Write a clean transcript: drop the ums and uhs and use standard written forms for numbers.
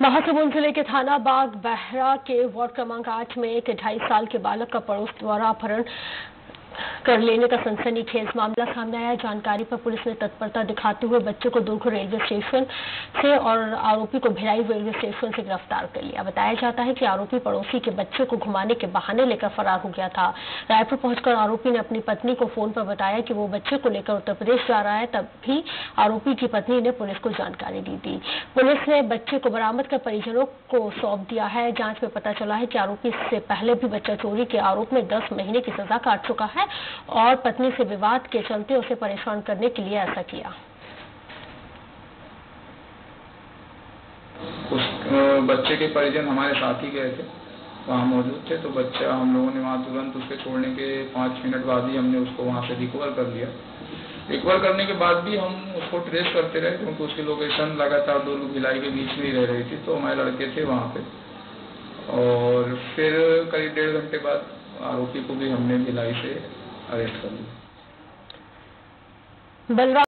महासमुंद जिले के थाना बाग बहरा के वार्ड क्रमांक 8 में एक 2.5 साल के बालक का पड़ोस द्वारा अपहरण कर लेने का सनसनीखेज मामला सामने आया। जानकारी पर पुलिस ने तत्परता दिखाते हुए बच्चे को दुर्ग रेलवे स्टेशन से और आरोपी को भिलाई रेलवे स्टेशन से गिरफ्तार कर लिया। बताया जाता है कि आरोपी पड़ोसी के बच्चे को घुमाने के बहाने लेकर फरार हो गया था। रायपुर पहुंचकर आरोपी ने अपनी पत्नी को फोन पर बताया कि वो बच्चे को लेकर उत्तर प्रदेश जा रहा है। तभी आरोपी की पत्नी ने पुलिस को जानकारी दी थी। पुलिस ने बच्चे को बरामद कर परिजनों को सौंप दिया है। जांच में पता चला है कि आरोपी इससे पहले भी बच्चा चोरी के आरोप में 10 महीने की सजा काट चुका है और पत्नी से विवाद के चलते उसे परेशान करने के लिए ऐसा किया। उस बच्चे के परिजन हमारे साथ ही गए थे, वहाँ मौजूद थे, तो बच्चा हम लोगों ने वहाँ तुरंत उसके छोड़ने के 5 मिनट बाद ही हमने उसको वहाँ से रिकवर कर लिया। रिकवर करने के बाद भी हम उसको ट्रेस करते रहे क्योंकि उसकी लोकेशन लगातार दुर्ग भिलाई के बीच में ही रह रही थी। तो हमारे लड़के थे वहाँ पे और फिर करीब 1.5 घंटे बाद आरोपी को भी हमने भिलाई से अरेस्ट कर लिया।